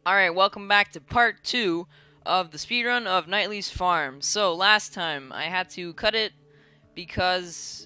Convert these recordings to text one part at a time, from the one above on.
Alright, welcome back to part 2 of the speedrun of Knightley's farm. So, last time, I had to cut it because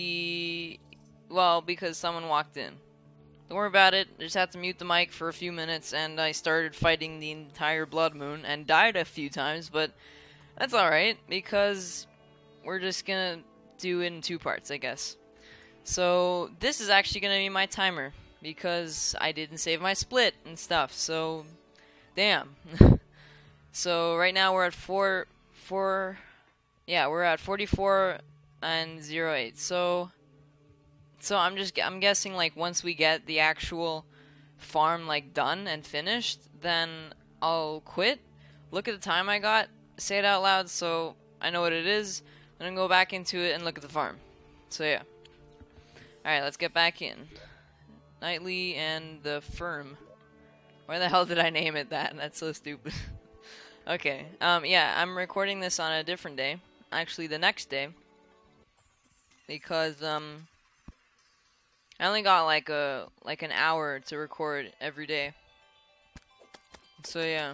because someone walked in. Don't worry about it, I just had to mute the mic for a few minutes, and I started fighting the entire Blood Moon, and died a few times, but that's alright, because we're just gonna do it in 2 parts, I guess. So, this is actually gonna be my timer, because I didn't save my split and stuff, so damn. So right now we're at we're at 44 and 08. So I'm guessing like once we get the actual farm like done and finished, then I'll quit. Look at the time I got, say it out loud so I know what it is, and then go back into it and look at the farm. So yeah. Alright, let's get back in. Knightley and the firm. Why the hell did I name it that? That's so stupid. Okay, yeah, I'm recording this on a different day. Actually, the next day. Because, I only got like an hour to record every day. So, yeah.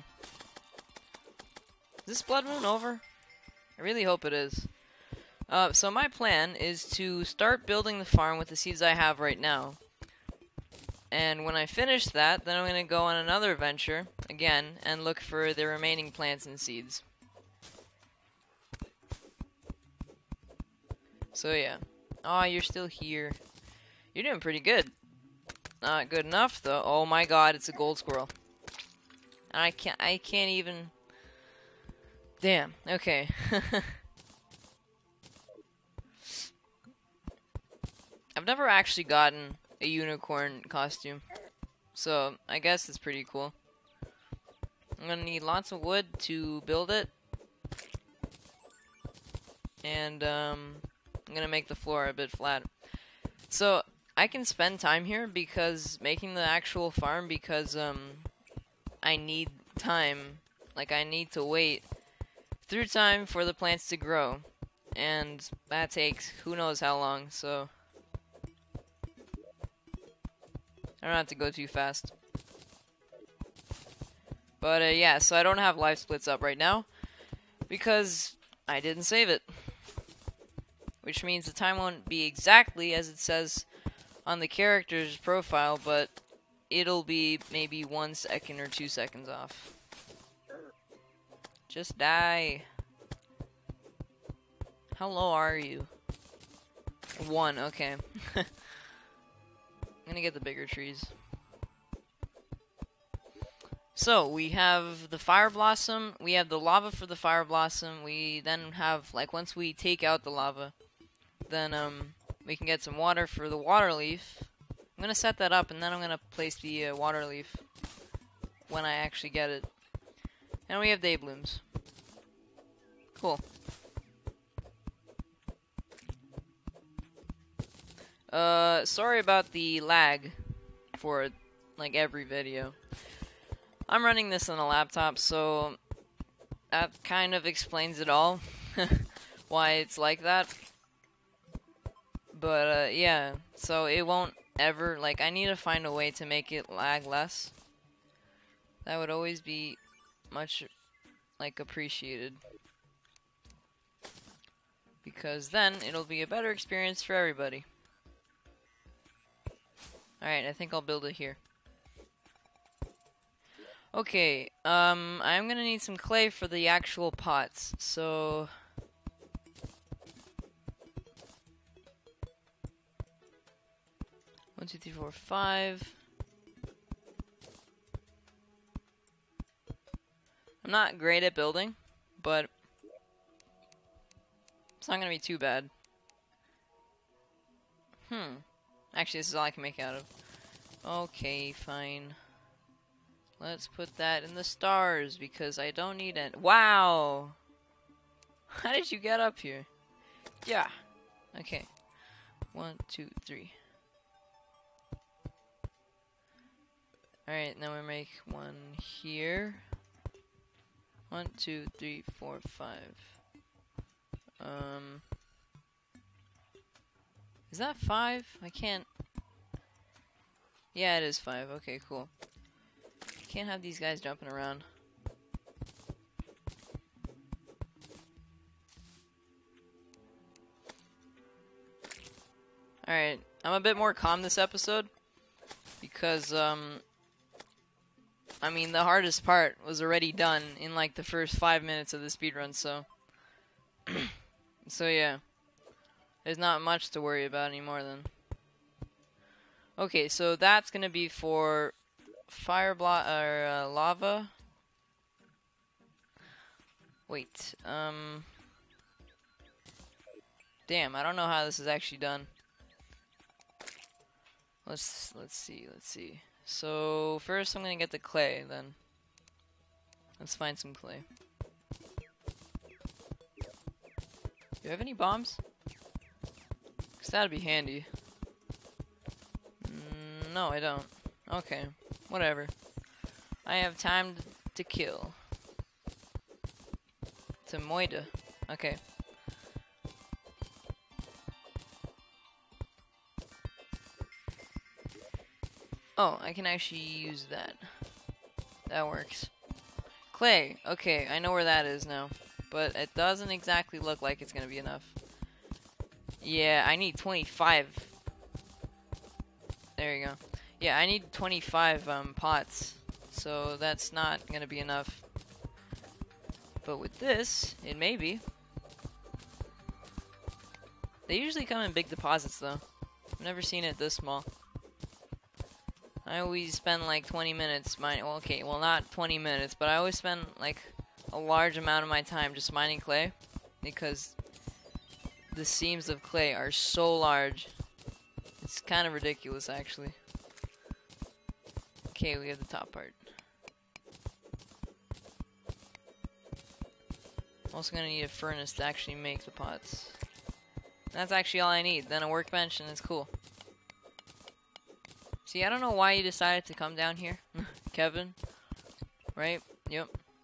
Is this Blood Moon over? I really hope it is. So my plan is to start building the farm with the seeds I have right now. And when I finish that, then I'm going to go on another adventure, again, and look for the remaining plants and seeds. So yeah. Oh, you're still here. You're doing pretty good. Not good enough, though. Oh my god, it's a gold squirrel. I can't even... Damn, okay. I've never actually gotten a unicorn costume, so I guess it's pretty cool. I'm gonna need lots of wood to build it, and I'm gonna make the floor a bit flat. So I can spend time here because making the actual farm because I need time, like I need to wait through time for the plants to grow, and that takes who knows how long. So I don't have to go too fast. But, yeah, so I don't have life splits up right now because I didn't save it. Which means the time won't be exactly as it says on the character's profile, but it'll be maybe 1 second or 2 seconds off. Just die. How low are you? 1, okay. I'm gonna get the bigger trees. So, we have the fire blossom, we have the lava for the fire blossom, we then have, like, once we take out the lava, then, we can get some water for the water leaf. I'm gonna set that up, and then I'm gonna place the, water leaf when I actually get it. And we have day blooms. Cool. Sorry about the lag for, like, every video. I'm running this on a laptop, so that kind of explains it all. Why it's like that. But, yeah, so it won't ever, like, I need to find a way to make it lag less. That would always be much, like, appreciated. Because then it'll be a better experience for everybody. Alright, I think I'll build it here. Okay, I'm gonna need some clay for the actual pots, so... 1, 2, 3, 4, 5. I'm not great at building, but it's not gonna be too bad. Actually, this is all I can make out of. Okay, fine. Let's put that in the stars, because I don't need it. Wow! How did you get up here? Yeah. Okay. 1, 2, 3. Alright, now we make one here. 1, 2, 3, 4, 5. Is that 5? I can't... Yeah, it is 5. Okay, cool. Can't have these guys jumping around. Alright, I'm a bit more calm this episode because, I mean, the hardest part was already done in like the first 5 minutes of the speedrun, so so yeah, there's not much to worry about anymore then. Okay, so that's gonna be for fire block or lava. Wait, damn, I don't know how this is actually done. Let's see. So first I'm gonna get the clay, then let's find some clay. Do you have any bombs? 'Cause that'd be handy. No, I don't. Okay, whatever. I have time to kill. To Moida. Okay. Oh, I can actually use that. That works. Clay. Okay, I know where that is now. But it doesn't exactly look like it's gonna be enough. Yeah, I need 25. There you go. Yeah, I need 25 pots. So that's not gonna be enough. But with this, it may be. They usually come in big deposits though. I've never seen it this small. I always spend like 20 minutes mining. Well, okay, well not 20 minutes, but I always spend like a large amount of my time just mining clay because the seams of clay are so large. It's kind of ridiculous, actually. Okay, we have the top part. I'm also gonna need a furnace to actually make the pots. That's actually all I need. Then a workbench, and it's cool. See, I don't know why you decided to come down here, Kevin. Right? Yep.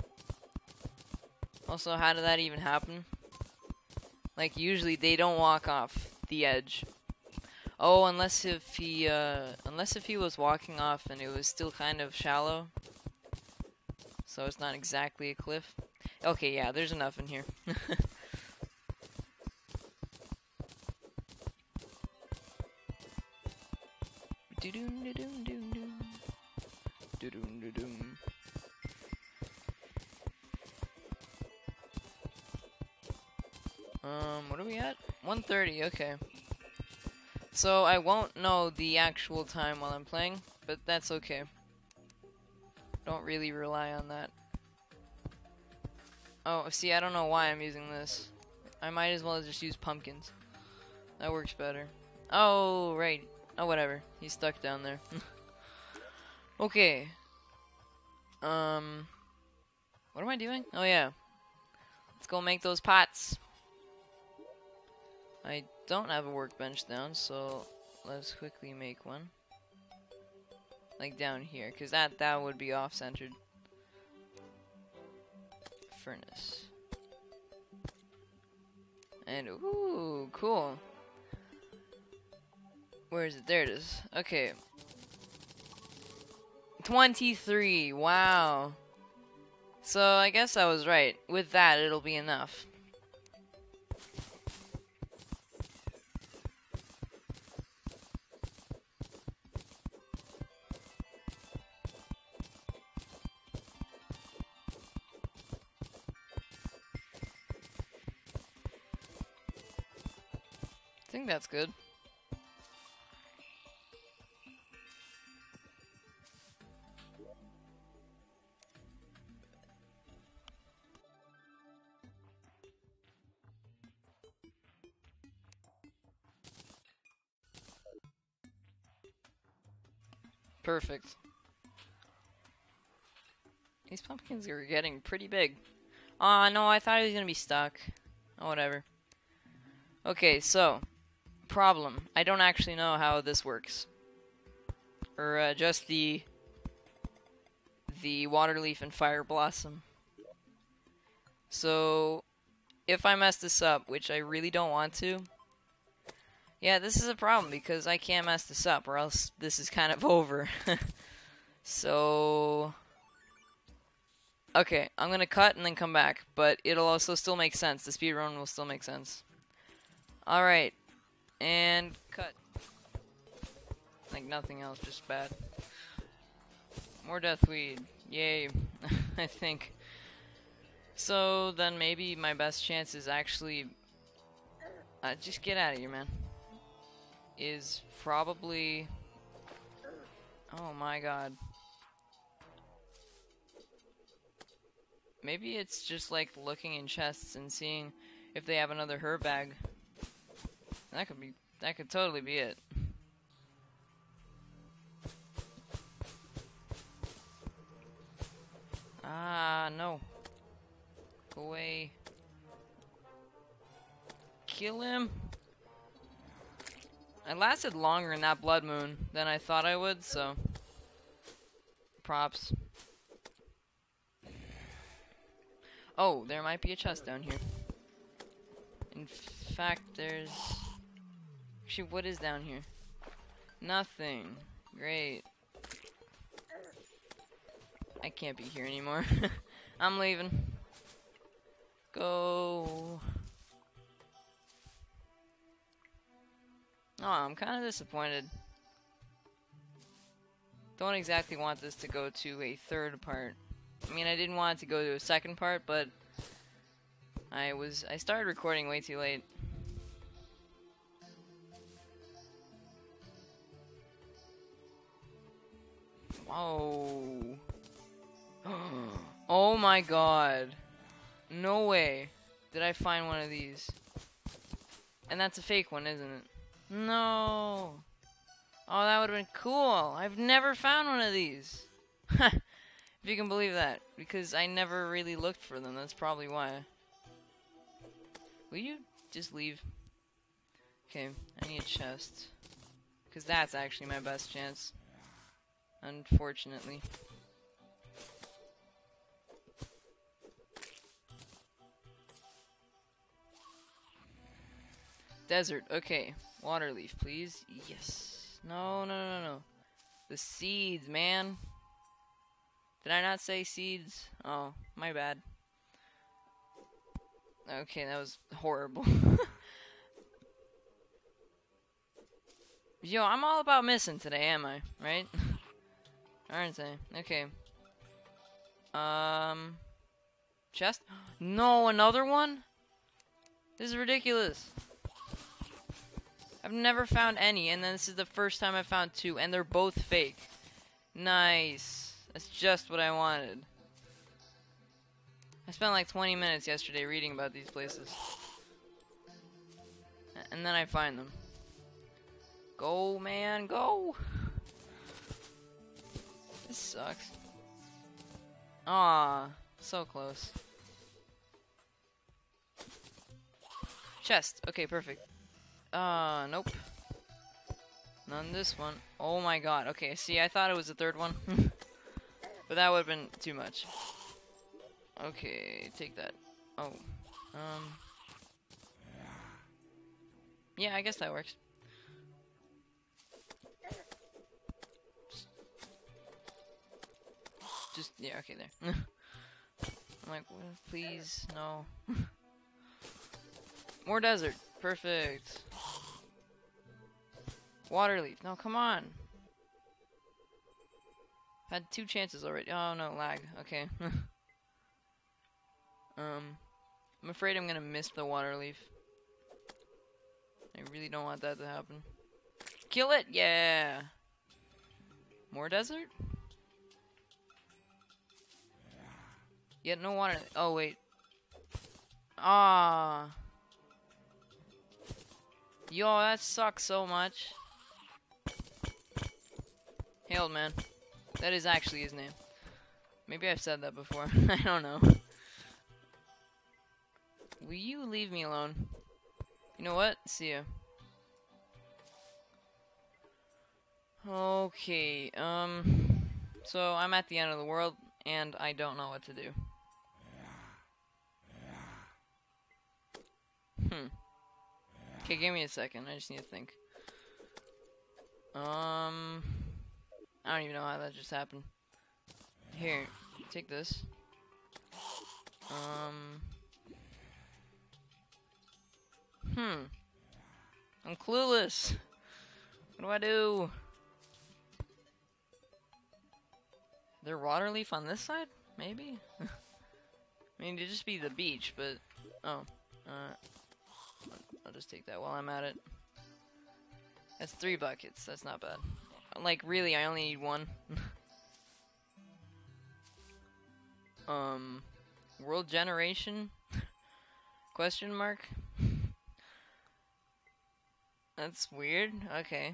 Also, how did that even happen? Like, usually they don't walk off the edge. Oh, unless if he was walking off and it was still kind of shallow. So it's not exactly a cliff. Okay, yeah, there's enough in here. What are we at? 1:30, okay. So I won't know the actual time while I'm playing, but that's okay. Don't really rely on that. Oh, see, I don't know why I'm using this. I might as well just use pumpkins. That works better. Oh, right. Oh, whatever. He's stuck down there. Okay. What am I doing? Oh, yeah. Let's go make those pots. I don't have a workbench down, so let's quickly make one. Like down here, because that would be off-centered. Furnace. And, ooh, cool. Where is it? There it is. Okay. 23, wow. So, I guess I was right. With that, it'll be enough. I think that's good. Perfect. These pumpkins are getting pretty big. Aw, no, I thought he was gonna be stuck. Oh, whatever. Okay, so problem. I don't actually know how this works. Or just the water leaf and fire blossom. So if I mess this up, which I really don't want to, yeah, this is a problem because I can't mess this up or else this is kind of over. So Okay, I'm gonna cut and then come back, but it'll also still make sense. The speedrun will still make sense. Alright, and cut. Like nothing else, just bad. More deathweed. Yay. I think. So then maybe my best chance is actually... just get out of here, man. Is probably... Oh my god. Maybe it's just like looking in chests and seeing if they have another herb bag. That could totally be it. Ah, no. Go away. Kill him. I lasted longer in that blood moon than I thought I would, so props. Oh, there might be a chest down here. In fact, there's... Actually, what is down here? Nothing. Great. I can't be here anymore. I'm leaving. Go. Oh, I'm kind of disappointed. Don't exactly want this to go to a third part. I mean, I didn't want it to go to a second part, but I started recording way too late. Whoa. Oh my god. No way did I find one of these. And that's a fake one, isn't it? No. Oh, that would have been cool. I've never found one of these. If you can believe that. Because I never really looked for them. That's probably why. Will you just leave? Okay, I need a chest. Because that's actually my best chance. Unfortunately. Desert, okay. Water leaf, please. Yes. No. The seeds, man. Did I not say seeds? Oh, my bad. Okay, that was horrible. Yo, I'm all about missing today, am I? Right? Aren't I? Okay. Chest? No, another one? This is ridiculous. I've never found any, and then this is the first time I found two, and they're both fake. Nice. That's just what I wanted. I spent like 20 minutes yesterday reading about these places. And then I find them. Go, man, go! This sucks. Ah, so close. Chest. Okay, perfect. Nope. None this one. Oh my god. Okay, see, I thought it was the third one. But that would have been too much. Okay, take that. Oh. Yeah, I guess that works. Just yeah, okay, there. I'm like, please, no. More desert. Perfect. Water leaf. No, come on. Had 2 chances already. Oh no, lag. Okay. I'm afraid I'm gonna miss the water leaf. I really don't want that to happen. Kill it! Yeah! More desert? Yet no water. Oh, wait. Ah. Yo, that sucks so much. Hey, old man. That is actually his name. Maybe I've said that before. I don't know. Will you leave me alone? You know what? See ya. Okay, so I'm at the end of the world, and I don't know what to do. Okay, give me a second. I just need to think. I don't even know how that just happened. Here, take this. I'm clueless. What do I do? There water leaf on this side? Maybe? I mean, it'd just be the beach, but... Oh. I'll just take that while I'm at it. That's 3 buckets. That's not bad. Like, really, I only need 1. World generation? Question mark? That's weird. Okay.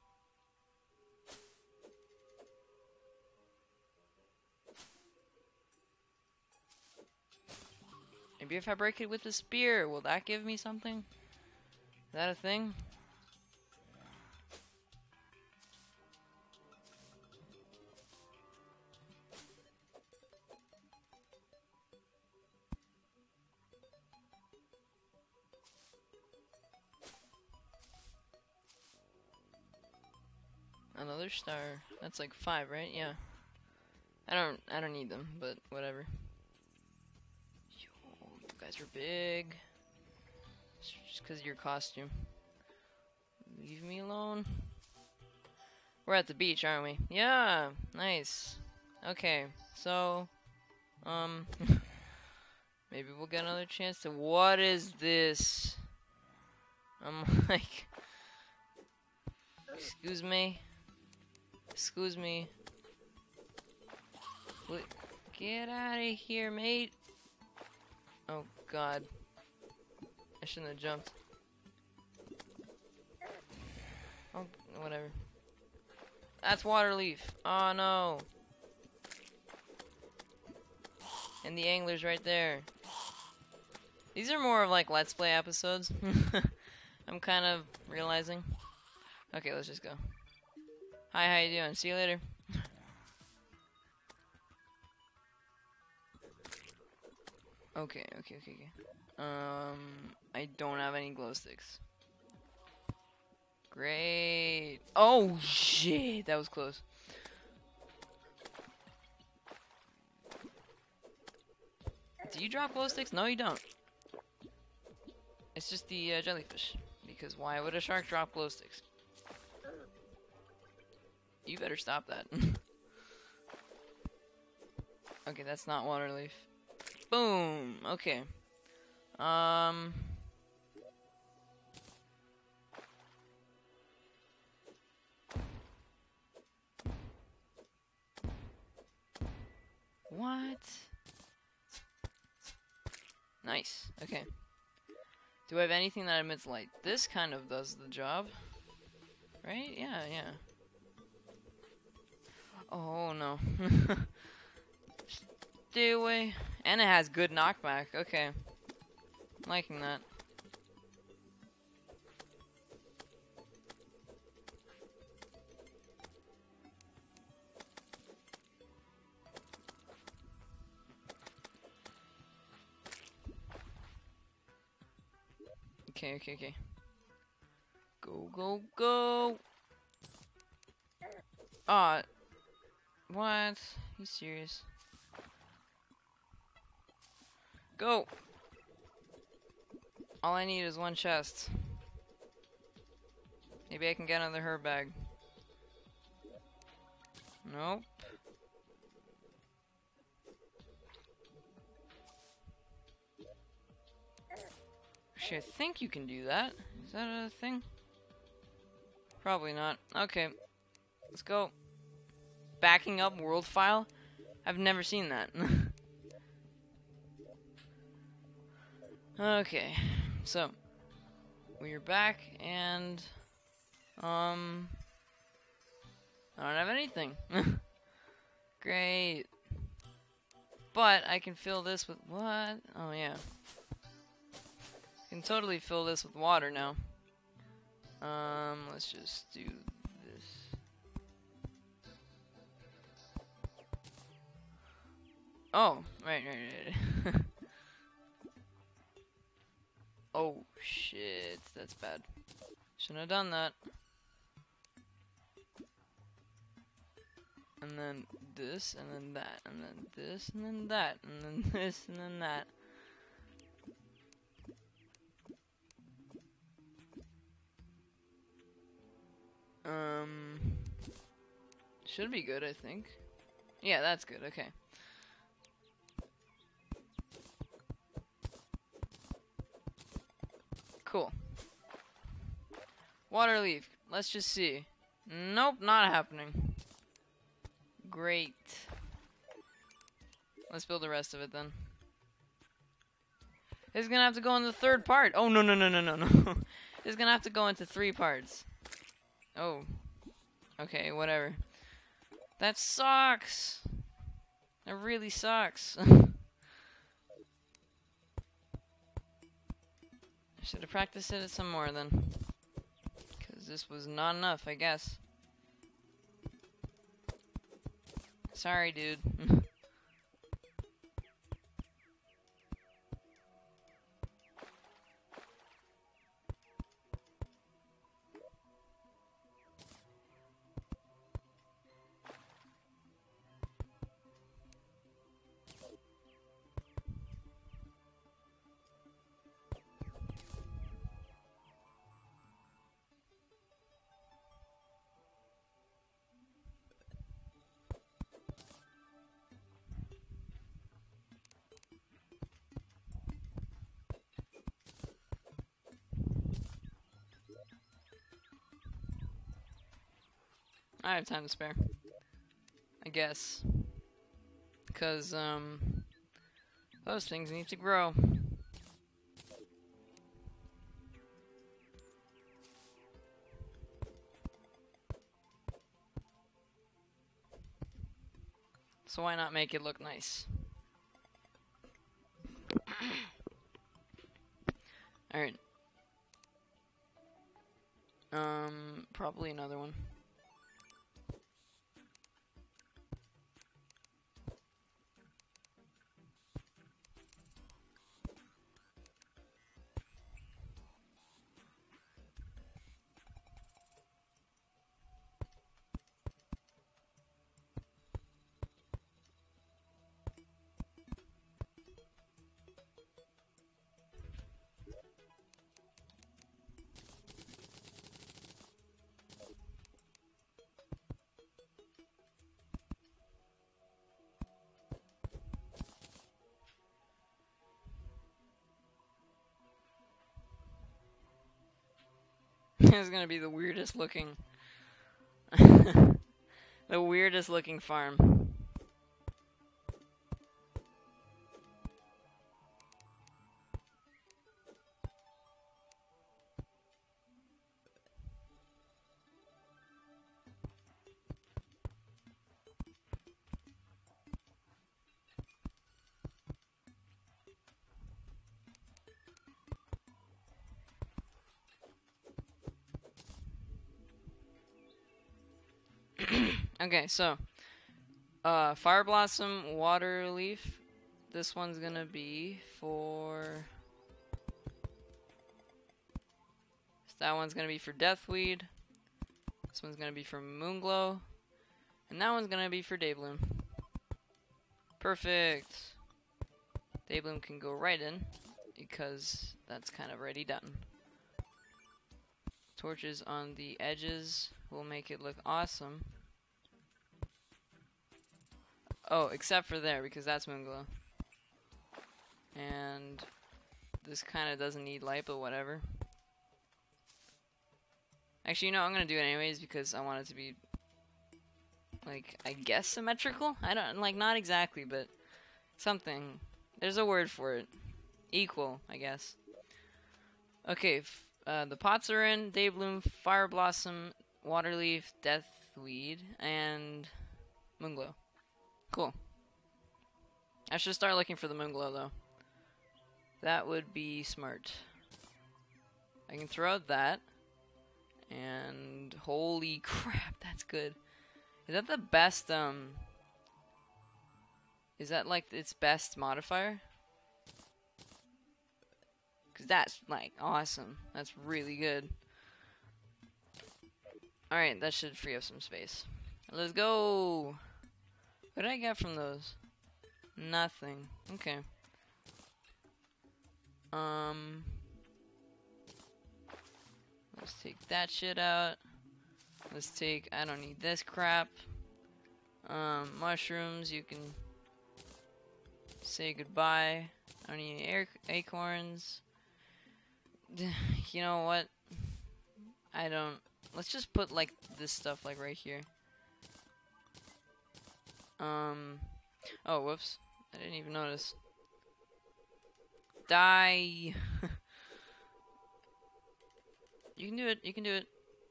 Maybe if I break it with a spear, will that give me something? Is that a thing? Another star. That's like 5, right? Yeah. I don't need them, but whatever. Yo, you guys are big. It's just because of your costume. Leave me alone. We're at the beach, aren't we? Yeah, nice. Okay, so maybe we'll get another chance to. What is this? I'm like, excuse me. Excuse me. Wait, get out of here, mate. Oh God, I shouldn't have jumped. Oh, whatever. That's water leaf. Oh no. And the angler's right there. These are more of like Let's Play episodes. I'm kind of realizing. Okay, let's just go. Hi, how you doing? See you later. Okay. I don't have any glow sticks. Great. Oh shit, that was close. Do you drop glow sticks? No, you don't. It's just the jellyfish. Because why would a shark drop glow sticks? You better stop that. Okay, that's not water leaf. Boom. Okay. What? Nice. Okay. Do I have anything that emits light? This kind of does the job. Right? Yeah. Oh no. Stay away. And it has good knockback. Okay. I'm liking that. Okay. Go. Ah. What? You serious? Go! All I need is 1 chest. Maybe I can get another herb bag. Nope. Actually, I think you can do that. Is that a thing? Probably not. Okay. Let's go. Backing up world file? I've never seen that. Okay. So, we're back and I don't have anything. Great. But I can fill this with what? Oh yeah. I can totally fill this with water now. Let's just do this. Oh, right. Oh shit, that's bad. Shouldn't have done that. and then this, and then that, and then this, and then that, and then this, and then that. Should be good, I think. Yeah, that's good, okay. Cool. Water leaf, let's just see. Nope, not happening. Great. Let's build the rest of it then. It's gonna have to go in the third part. Oh, no, no, no, no, no, no. It's gonna have to go into 3 parts. Oh. Okay, whatever. That sucks. That really sucks. I should have practiced it some more then. Because this was not enough, I guess. Sorry, dude. I have time to spare. I guess. Because, those things need to grow. So why not make it look nice? Alright. Probably another one. It's gonna be the weirdest looking the weirdest looking farm. Okay, so Fire Blossom, Water Leaf. This one's gonna be for. That one's gonna be for Deathweed. This one's gonna be for Moonglow, and that one's gonna be for Daybloom. Perfect. Daybloom can go right in because that's kind of already done. Torches on the edges will make it look awesome. Oh, except for there, because that's Moonglow. And this kind of doesn't need light, but whatever. Actually, you know, I'm going to do it anyways, because I want it to be, like, I guess symmetrical? I don't, like, not exactly, but something. There's a word for it. Equal, I guess. Okay, the pots are in. Daybloom, Fire Blossom, Waterleaf, Deathweed, and Moonglow. Cool. I should start looking for the Moonglow, though. That would be smart. I can throw out that. And holy crap, that's good. Is that the best, is that, like, its best modifier? Because that's, like, awesome. That's really good. Alright, that should free up some space. Let's go! What did I get from those? Nothing. Okay. Let's take that shit out. Let's take, I don't need this crap. Mushrooms, you can say goodbye. I don't need any acorns. You know what? I don't, let's just put like this stuff like right here. Oh, whoops. I didn't even notice. Die. You can do it, you can do it.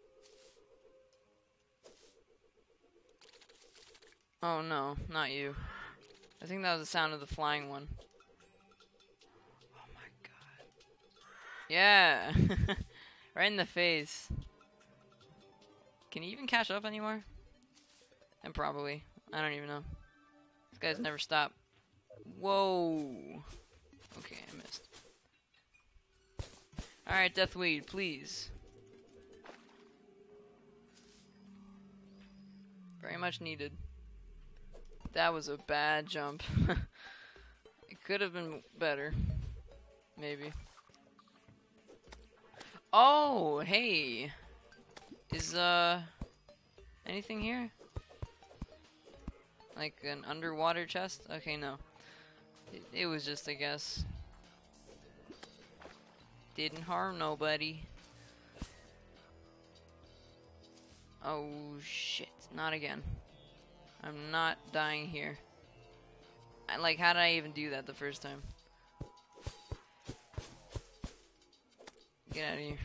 Oh no, not you. I think that was the sound of the flying one. Oh my god. Yeah! Right in the face. Can he even catch up anymore? And probably. I don't even know. This guy's never stopped. Whoa! Okay, I missed. Alright, Deathweed, please. Very much needed. That was a bad jump. It could have been better. Maybe. Oh, hey! Is, anything here? Like an underwater chest? Okay, no. It was just, I guess. Didn't harm nobody. Oh, shit. Not again. I'm not dying here. Like, how did I even do that the first time? Get out of here.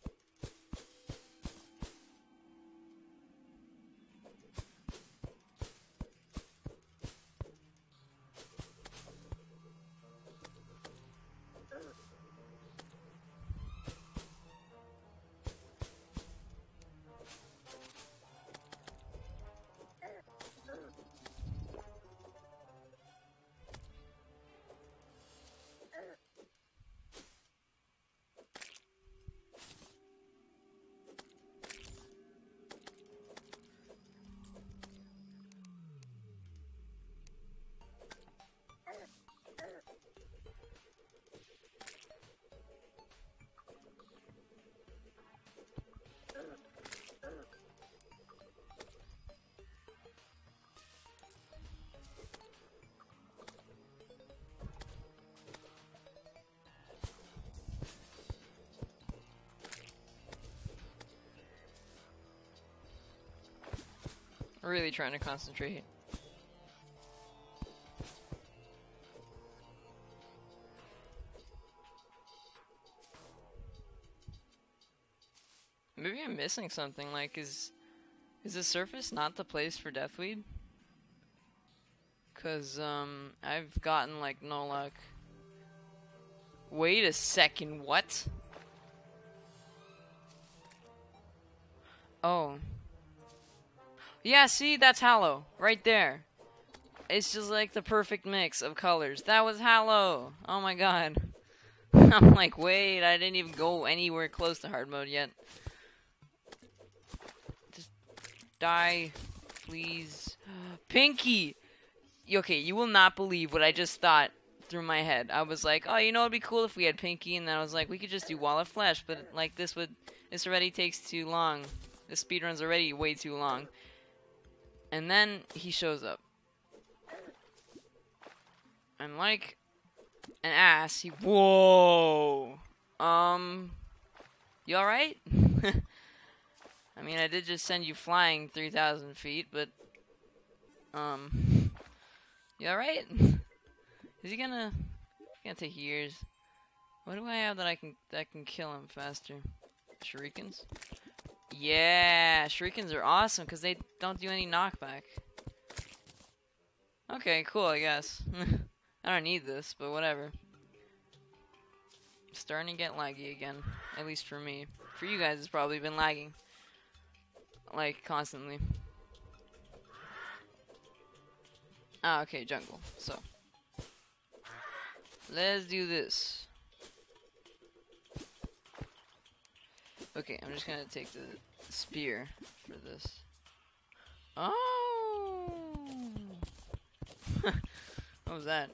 Really trying to concentrate. Maybe I'm missing something. Like, is the surface not the place for Deathweed? 'Cause I've gotten like no luck. Wait a second, what? Oh. Yeah, see, that's Hallow. Right there. It's just like the perfect mix of colors. That was Hallow. Oh my god. I'm like, wait, I didn't even go anywhere close to hard mode yet. Just die, please. Pinky! Okay, you will not believe what I just thought through my head. I was like, oh, you know, it'd be cool if we had Pinky, and then I was like, we could just do Wall of Flesh, but like this already takes too long. This speedrun's already way too long. And then he shows up. And like an ass, whoa! You alright? I mean, I did just send you flying 3,000 feet, but, you alright? Is he gonna, it's gonna take years. What do I have that can kill him faster? Shurikens? Yeah, shurikens are awesome because they don't do any knockback. Okay, cool, I guess. I don't need this, but whatever. Starting to get laggy again, at least for me. For you guys, it's probably been lagging. Like, constantly. Ah, okay, jungle. So, let's do this. Okay, I'm just gonna take the spear for this. Oh! What was that?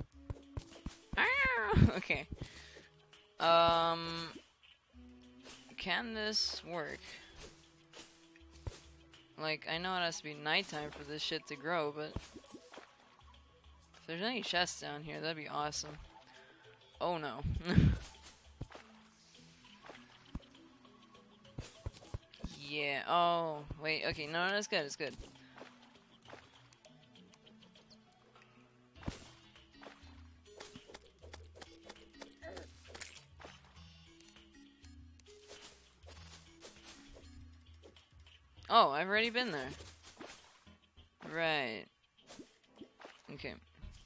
Okay. Can this work? Like, I know it has to be nighttime for this shit to grow, but if there's any chests down here, that'd be awesome. Oh no. Yeah, oh, wait, okay, no, that's good, it's good. Oh, I've already been there. Right. Okay.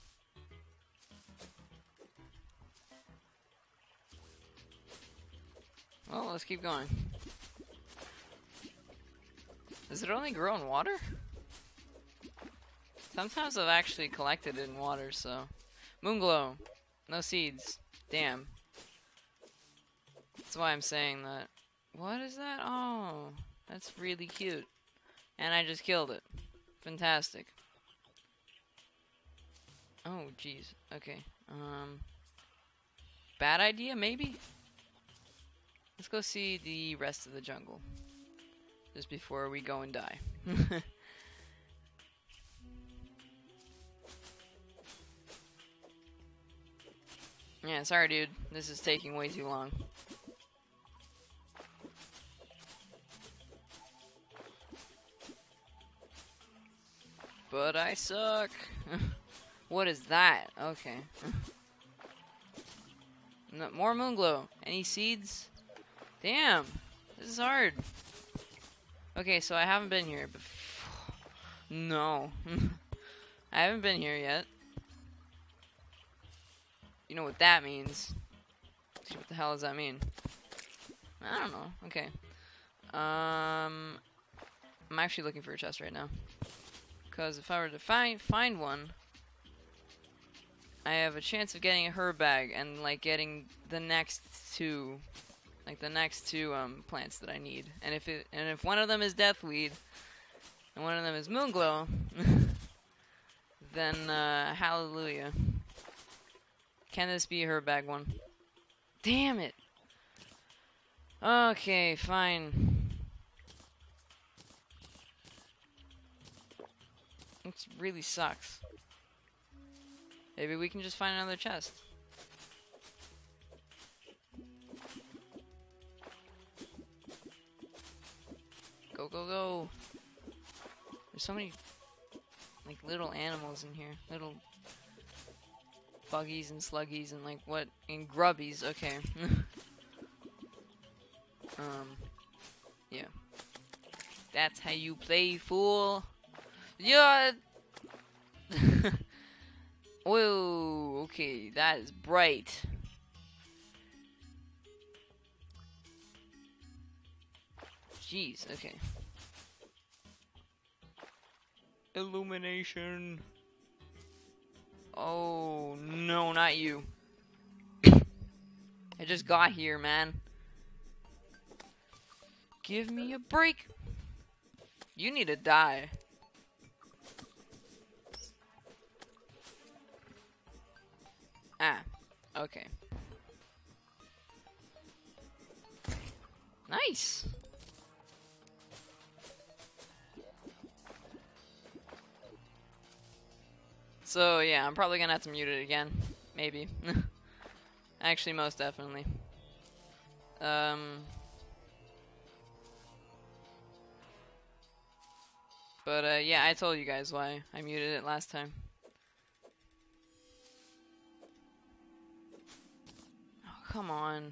Well, let's keep going. Does it only grow in water? Sometimes I've actually collected it in water, so... Moonglow. No seeds. Damn. That's why I'm saying that. What is that? Oh, that's really cute. And I just killed it. Fantastic. Oh, jeez. Okay. Bad idea, maybe? Let's go see the rest of the jungle. Just before we go and die. Yeah, sorry dude. This is taking way too long. But I suck. What is that? Okay. No, more Moonglow. Any seeds? Damn. This is hard. Okay, so I haven't been here before. No. I haven't been here yet. You know what that means. What the hell does that mean? I don't know. Okay. I'm actually looking for a chest right now. Because if I were to find one, I have a chance of getting a herb bag and like getting the next two, plants that I need. And if one of them is deathweed and one of them is moonglow, then hallelujah. Can this be a herb bag one? Damn it. Okay, fine. It really sucks. Maybe we can just find another chest. Go, go, go. There's so many, like, little animals in here. Little buggies and sluggies and, like, what? And grubbies. Okay. Yeah. That's how you play, fool. Yeah. Whoa, okay, that is bright. Jeez, okay. Illumination. Oh, no, not you. I just got here, man. Give me a break. You need to die. Ah, okay. Nice. So, yeah, I'm probably gonna have to mute it again. Maybe. Actually, most definitely. But, yeah, I told you guys why I muted it last time. Come on.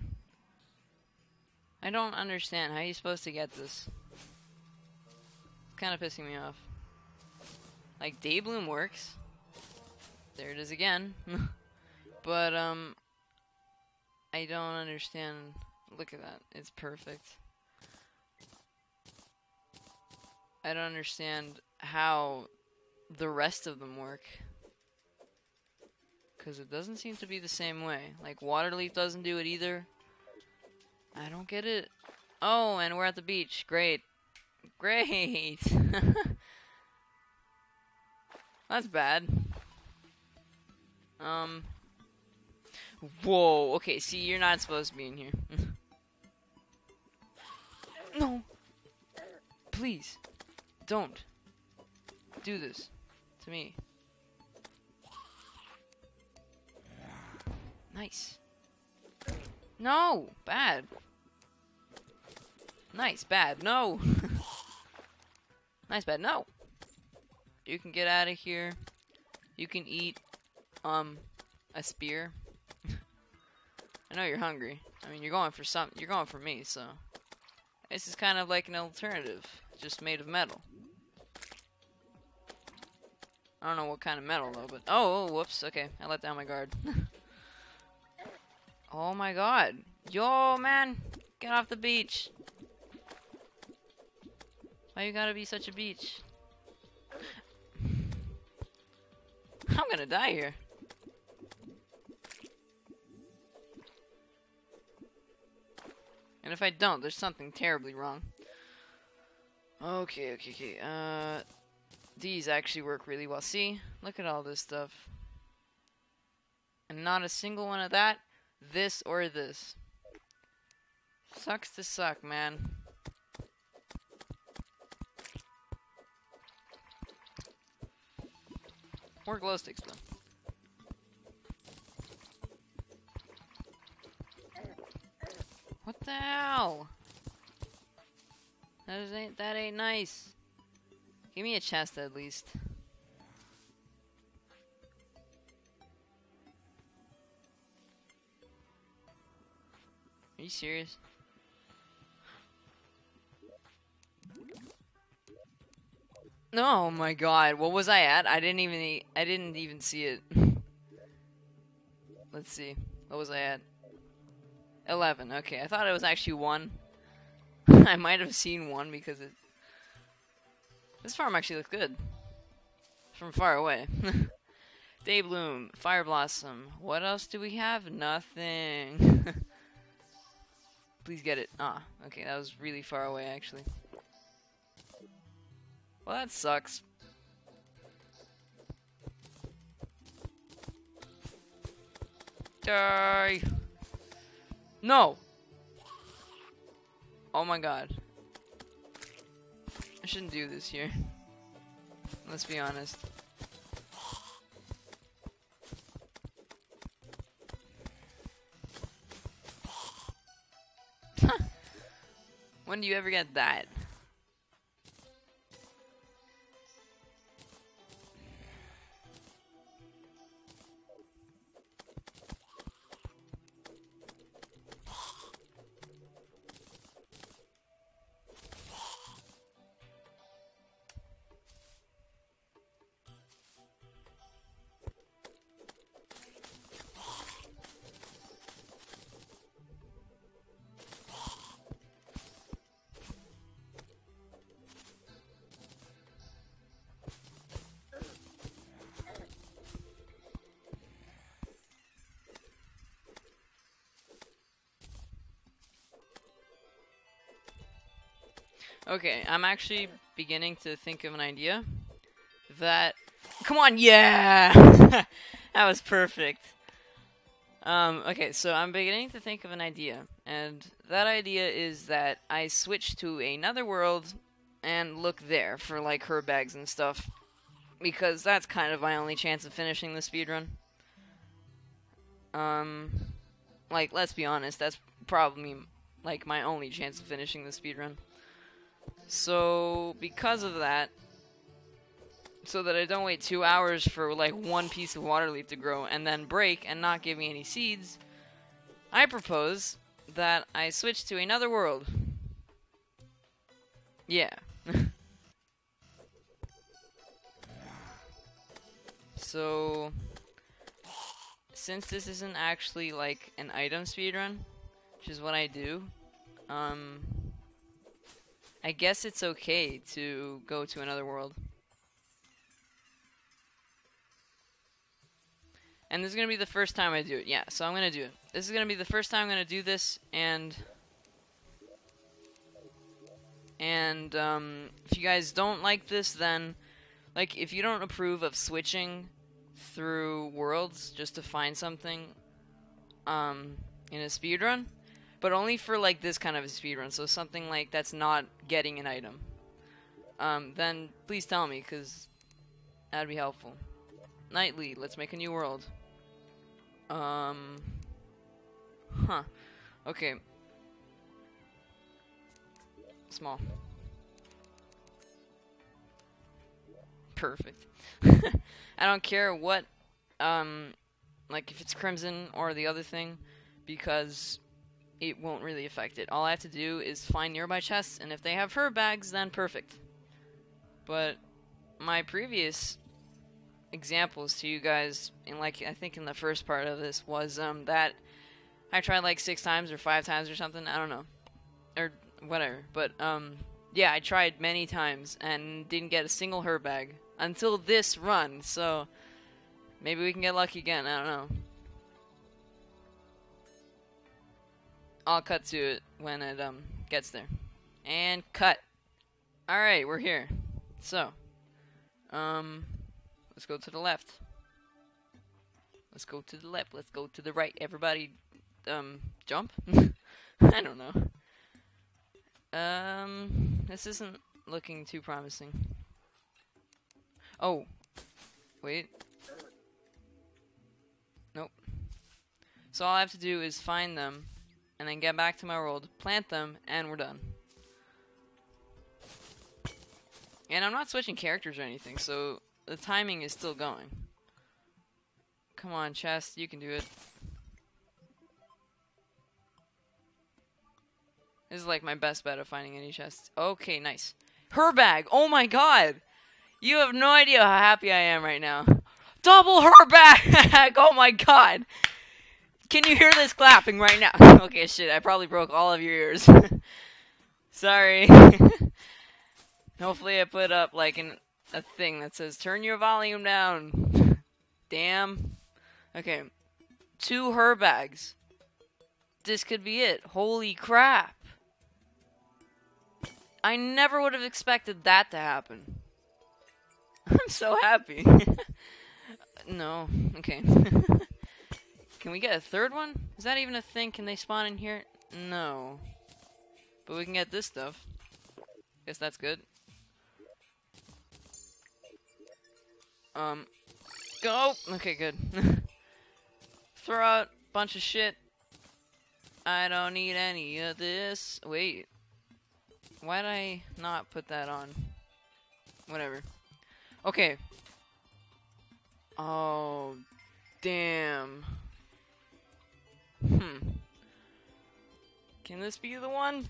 I don't understand. How are you supposed to get this? It's kind of pissing me off. Like, Daybloom works. There it is again. But, I don't understand. Look at that. It's perfect. I don't understand how the rest of them work. Because it doesn't seem to be the same way. Like, Waterleaf doesn't do it either. I don't get it. Oh, and we're at the beach. Great. Great. That's bad. Um. Whoa. Okay. See, you're not supposed to be in here. No. Please, don't do this to me. Nice. No, bad. Nice, bad. No. Nice, bad. No. You can get out of here. You can eat, a spear. I know you're hungry. I mean, you're going for something. You're going for me, so. This is kind of like an alternative, just made of metal. I don't know what kind of metal, though, but. Oh, whoops. Okay, I let down my guard. Oh my god. Yo, man. Get off the beach. Why you gotta be such a beach? I'm gonna die here. And if I don't, there's something terribly wrong. Okay. These actually work really well. See? Look at all this stuff. And not a single one of that, this or this. Sucks to suck, man. More glow sticks, though. What the hell? That ain't nice. Give me a chest at least. Are you serious? Oh my god, what was I at? I didn't even see it. Let's see. What was I at? 11. Okay, I thought it was actually 1. I might have seen 1 because it. This farm actually looks good from far away. Daybloom, Fire Blossom. What else do we have? Nothing. Please get it. Ah, okay, that was really far away actually. Well, that sucks. Die! No! Oh my god. I shouldn't do this here. Let's be honest. When do you ever get that? Okay, I'm actually beginning to think of an idea that... Come on, yeah! That was perfect. Okay, so I'm beginning to think of an idea, and that idea is that I switch to another world and look there for, like, herb bags and stuff, because that's kind of my only chance of finishing the speedrun. Like, let's be honest, that's probably, like, my only chance of finishing the speedrun. So, because of that, so that I don't wait 2 hours for, like, one piece of water leaf to grow and then break and not give me any seeds, I propose that I switch to another world. Yeah. So, since this isn't actually, like, an item speedrun, which is what I do, I guess it's okay to go to another world. And this is going to be the first time I do it. Yeah, so I'm going to do it. This is going to be the first time I'm going to do this, and if you guys don't like this, then, like, if you don't approve of switching through worlds just to find something in a speedrun, but only for like this kind of a speedrun, so something like that's not getting an item. Then please tell me, because that'd be helpful. Knightley, let's make a new world. Okay. Small. Perfect. I don't care what, like if it's Crimson or the other thing, because it won't really affect it. All I have to do is find nearby chests, and if they have herb bags, then perfect. But my previous examples to you guys, in like I think in the first part of this, was that I tried like 6 times or 5 times or something. I don't know, or whatever. But yeah, I tried many times and didn't get a single herb bag until this run. So maybe we can get lucky again. I don't know. I'll cut to it when it gets there. And cut. Alright, we're here. So let's go to the left. Let's go to the left. Let's go to the right. Everybody jump? I don't know. This isn't looking too promising. Oh. Wait. Nope. So all I have to do is find them and then get back to my world, plant them, and we're done. And I'm not switching characters or anything, so the timing is still going. Come on, chest, you can do it. This is like my best bet of finding any chests. Okay, nice. Her bag! Oh my god! You have no idea how happy I am right now. Double her bag! Oh my god! Can you hear this clapping right now? Okay, shit, I probably broke all of your ears. Sorry. Hopefully I put up like a thing that says turn your volume down. Damn. Okay. 2 her bags. This could be it. Holy crap. I never would have expected that to happen. I'm so happy. No. Okay. Can we get a 3rd one? Is that even a thing? Can they spawn in here? No. But we can get this stuff. Guess that's good. Go! Okay, good. Throw out a bunch of shit. I don't need any of this. Wait. Why'd I not put that on? Whatever. Okay. Oh, damn. Can this be the one?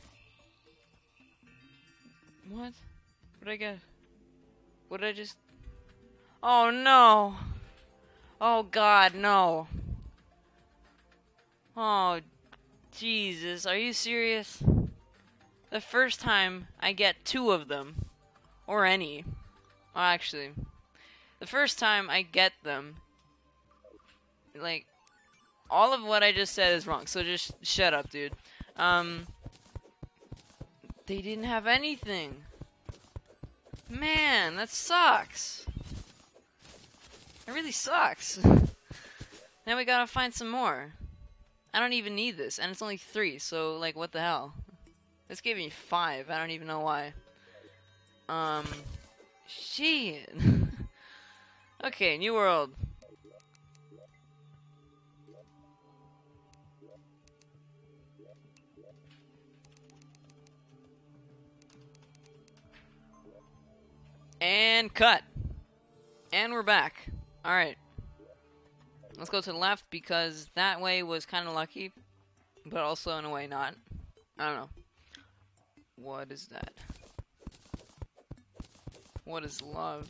What? What did I get? What did I just... Oh no! Oh god, no. Oh, Jesus, are you serious? The first time I get 2 of them. Or any. Well, actually, the first time I get them, like, all of what I just said is wrong, so just shut up, dude. They didn't have anything. Man, that sucks. It really sucks. Now we gotta find some more. I don't even need this, and it's only 3, so, like, what the hell? This gave me 5, I don't even know why. Shit. Okay, new world. And cut. And we're back. Alright. Let's go to the left because that way was kind of lucky, but also in a way not. I don't know. What is that? What is love?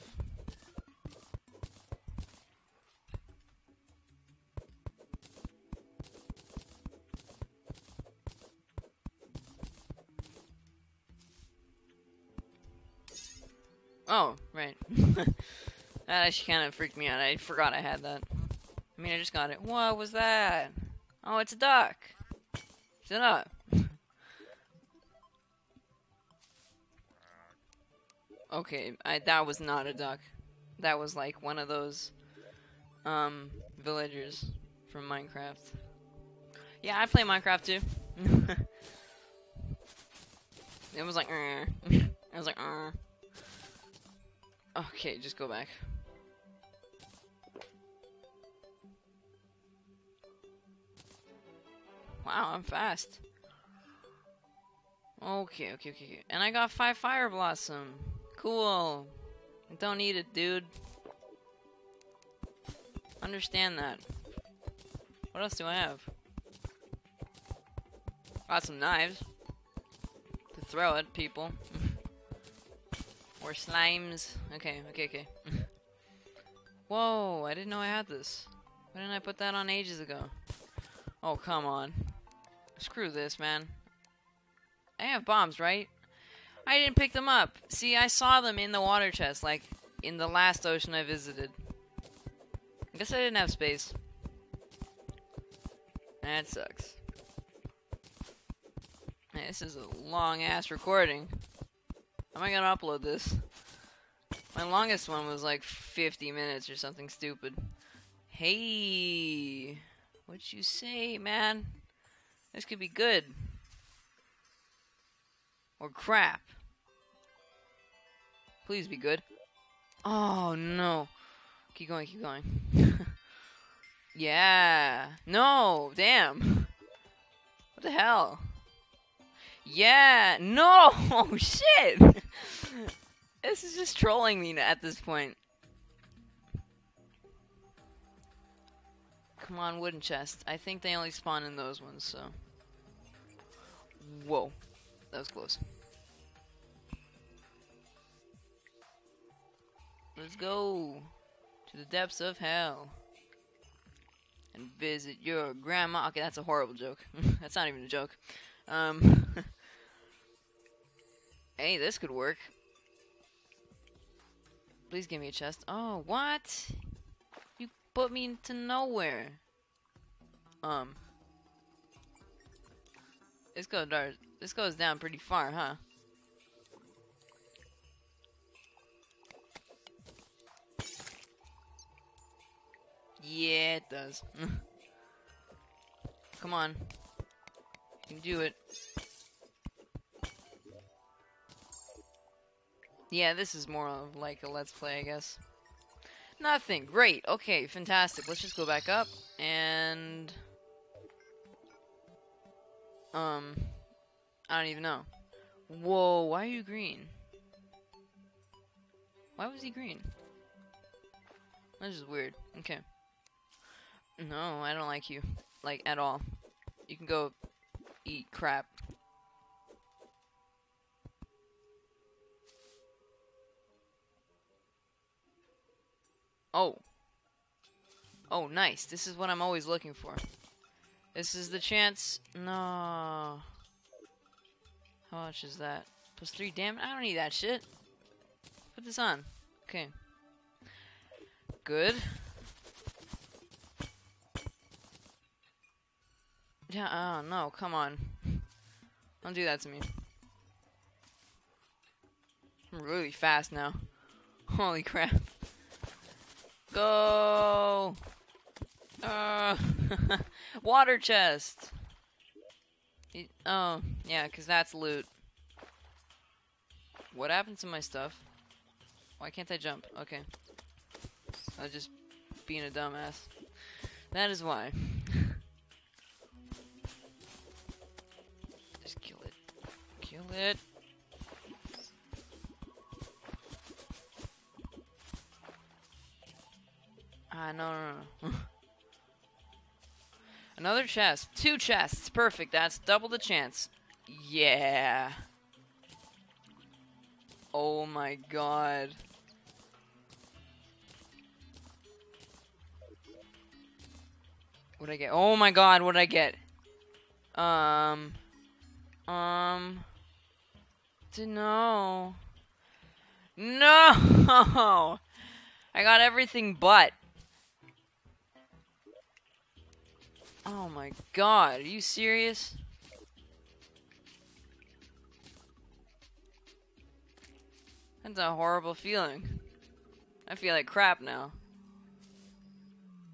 Oh, right. That actually kind of freaked me out. I forgot I had that. I mean, I just got it. What was that? Oh, it's a duck. Shut up. Okay, that was not a duck. That was like one of those villagers from Minecraft. Yeah, I play Minecraft too. It was like, it was like, okay, just go back. Wow, I'm fast. Okay. And I got 5 Fire Blossom. Cool. I don't need it, dude. Understand that. What else do I have? Got some knives to throw at people. Or slimes. Okay. Whoa, I didn't know I had this. Why didn't I put that on ages ago? Oh, come on. Screw this, man. I have bombs, right? I didn't pick them up. See, I saw them in the water chest, like, in the last ocean I visited. I guess I didn't have space. That sucks. Man, this is a long-ass recording. How am I gonna upload this? My longest one was like 50 minutes or something stupid. Hey, what you say, man? This could be good. Or crap. Please be good. Oh, no. Keep going. Yeah. No, damn. What the hell? Yeah. No. Oh, shit. This is just trolling me at this point. Come on, wooden chest. I think they only spawn in those ones, so. Whoa. That was close. Let's go to the depths of hell and visit your grandma. Okay, that's a horrible joke. That's not even a joke. Hey, this could work. Please give me a chest. Oh, what? You put me into nowhere. This goes down pretty far, huh? Yeah, it does. Come on. You can do it. Yeah, this is more of like a let's play, I guess. Nothing. Great. Okay, fantastic. Let's just go back up and I don't even know. Whoa, why are you green? Why was he green? That's just weird. Okay. No, I don't like you. Like, at all. You can go eat crap. Oh. Oh, nice. This is what I'm always looking for. This is the chance. No. How much is that? +3 damage? I don't need that shit. Put this on. Okay. Good. Yeah, oh no, come on. Don't do that to me. I'm really fast now. Holy crap. Go! Water chest! Oh, yeah, because that's loot. What happened to my stuff? Why can't I jump? Okay. I was just being a dumbass. That is why. Just kill it. Kill it. Ah, no. Another chest. 2 chests. Perfect. That's double the chance. Yeah. Oh my god. What'd I get? Oh my god, what'd I get? No. No! I got everything but. Oh my god, are you serious? That's a horrible feeling. I feel like crap now.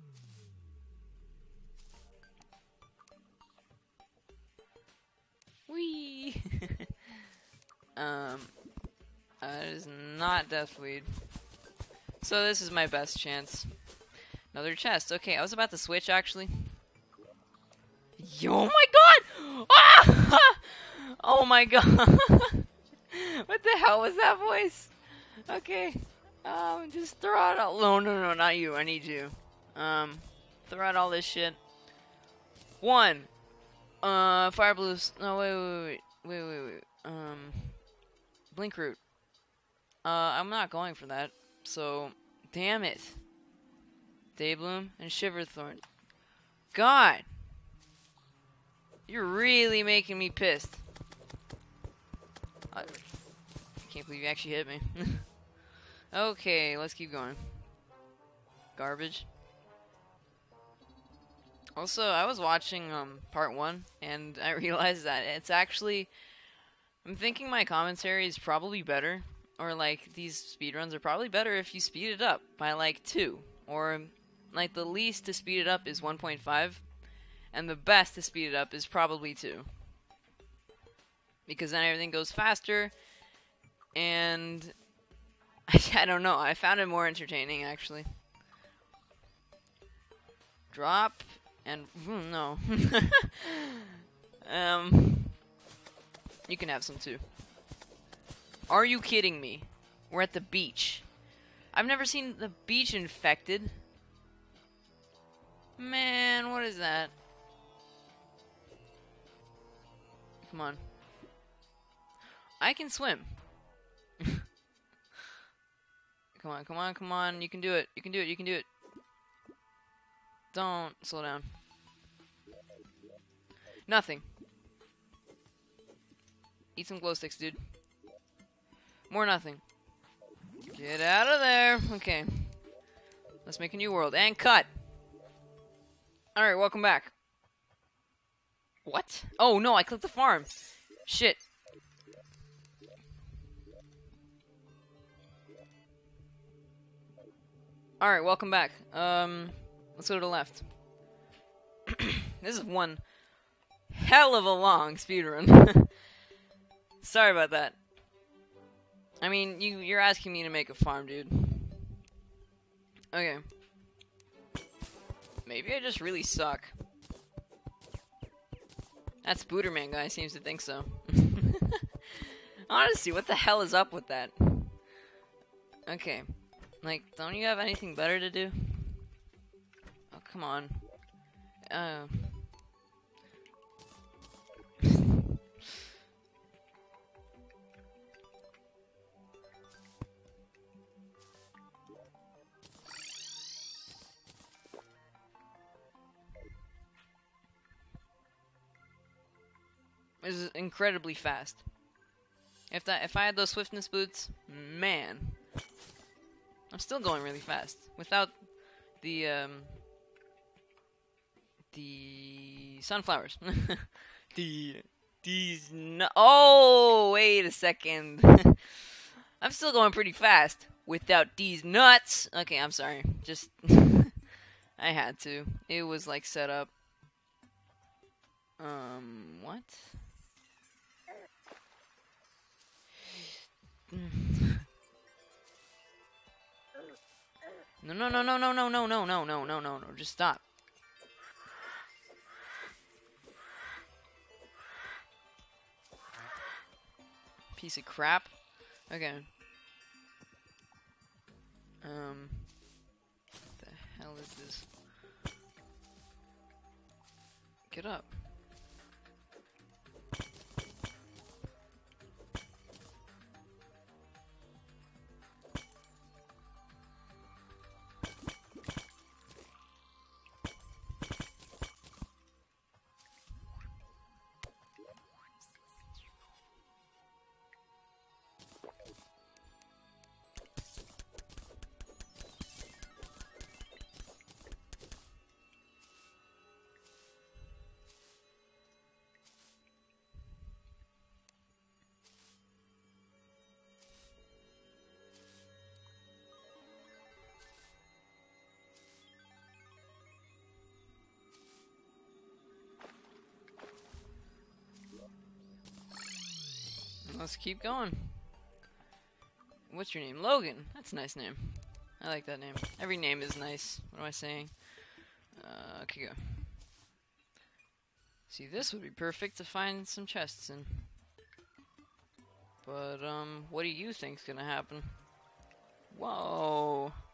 That is not Deathweed. So this is my best chance. Another chest. Okay, I was about to switch actually. Yo, oh my god! Ah! Oh my god! What the hell was that voice? Okay. Just throw out all. No, not you. I need you. Throw out all this shit. One. Fire blues. No, wait. Blink root. I'm not going for that. So, damn it. Daybloom and Shiverthorn. God! You're really making me pissed. I can't believe you actually hit me. Okay, let's keep going. Garbage. Also, I was watching part 1, and I realized that it's actually... I'm thinking my commentary is probably better, or like, these speedruns are probably better if you speed it up by like 2, or like the least to speed it up is 1.5, and the best to speed it up is probably 2. Because then everything goes faster, and I don't know, I found it more entertaining actually. Drop, and no. You can have some too. Are you kidding me? We're at the beach. I've never seen the beach infected. Man, what is that? Come on. I can swim. Come on. You can do it. You can do it. Don't slow down. Nothing. Eat some glow sticks, dude. More nothing. Get out of there. Okay. Let's make a new world. And cut. Alright, welcome back. What? Oh, no, I clicked the farm. Shit. Alright, welcome back. Let's go to the left. This is one hell of a long speedrun. Sorry about that. I mean, you're asking me to make a farm, dude. Okay. Maybe I just really suck. That Spooderman guy seems to think so. Honestly, what the hell is up with that? Okay. Like, don't you have anything better to do? Oh, come on. This is incredibly fast. If I had those swiftness boots, man, I'm still going really fast without the sunflowers. Oh, wait a second. I'm still going pretty fast without these nuts. Okay, I'm sorry. Just I had to. It was like set up. What? No, just stop. Piece of crap. Okay. What the hell is this? Get up. Let's keep going. What's your name? Logan. That's a nice name. I like that name. Every name is nice. What am I saying? Okay, go. See, this would be perfect to find some chests in. But, what do you think's gonna happen? Whoa.